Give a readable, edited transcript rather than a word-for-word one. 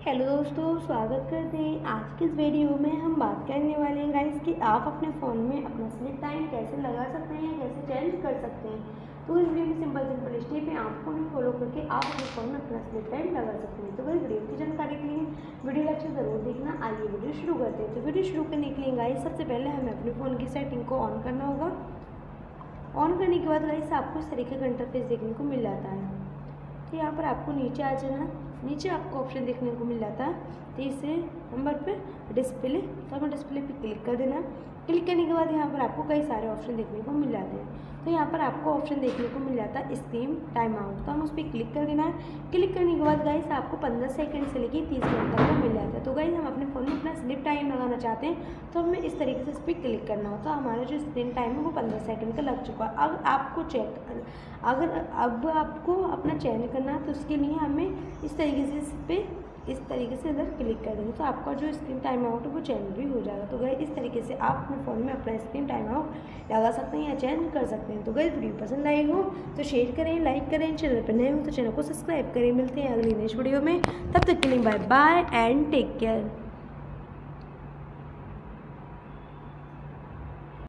Hello दोस्तों, स्वागत करते हैं। आज की इस वीडियो में हम बात करने वाले हैं गाइस कि आप अपने फ़ोन में अपना स्लीप टाइम कैसे लगा सकते हैं, कैसे चेंज कर सकते हैं। तो इस वीडियो में सिंपल स्टेप है, आपको भी फॉलो करके आप अपने फ़ोन में अपना स्लीप टाइम लगा सकते हैं। तो गाइस वीडियो की जानकारी के लिए वीडियो लेक्चर ज़रूर देखना। आइए वीडियो शुरू करते हैं। तो वीडियो शुरू करने के लिए गाइस सबसे पहले हमें अपने फ़ोन की सेटिंग को ऑन करना होगा। ऑन करने के बाद गाइस आपको इस तरीके का इंटरफेस देखने को मिल जाता है। तो यहाँ पर आपको नीचे आ जाना, नीचे आपको ऑप्शन देखने को मिल जाता है तीसरे नंबर पे डिस्प्ले। तो हमें डिस्प्ले पे क्लिक कर देना। क्लिक करने के बाद यहाँ पर आपको कई सारे ऑप्शन देखने को मिल जाते हैं। तो यहाँ पर आपको ऑप्शन देखने को मिल जाता है स्क्रीन टाइम आउट। तो हम उस पर क्लिक कर देना है। क्लिक करने के बाद गाइस आपको 15 सेकंड से लेकर 30 मिनट तक का मिल जाता है। तो गाइस हम अपने फ़ोन में अपना स्लीप टाइम लगाना चाहते हैं तो हमें इस तरीके से इस पर क्लिक करना होता है। हमारा जो स्क्रीन टाइम है वो 15 सेकंड का लग चुका है। अब आपको अगर अब आपको अपना चेंज करना है तो उसके लिए हमें इस तरीके से इधर क्लिक कर देंगे तो आपका जो स्क्रीन टाइम आउट है वो चेंज भी हो जाएगा। तो गाइस इस तरीके से आप अपने फ़ोन में अपना स्क्रीन टाइम आउट लगा सकते हैं या चेंज कर सकते हैं। तो गाइस वीडियो पसंद आई हो तो शेयर करें, लाइक करें, चैनल पर नए हो तो चैनल को सब्सक्राइब करें। मिलते हैं अगली नेक्स्ट वीडियो में, तब तक के लिए bye bye and take care.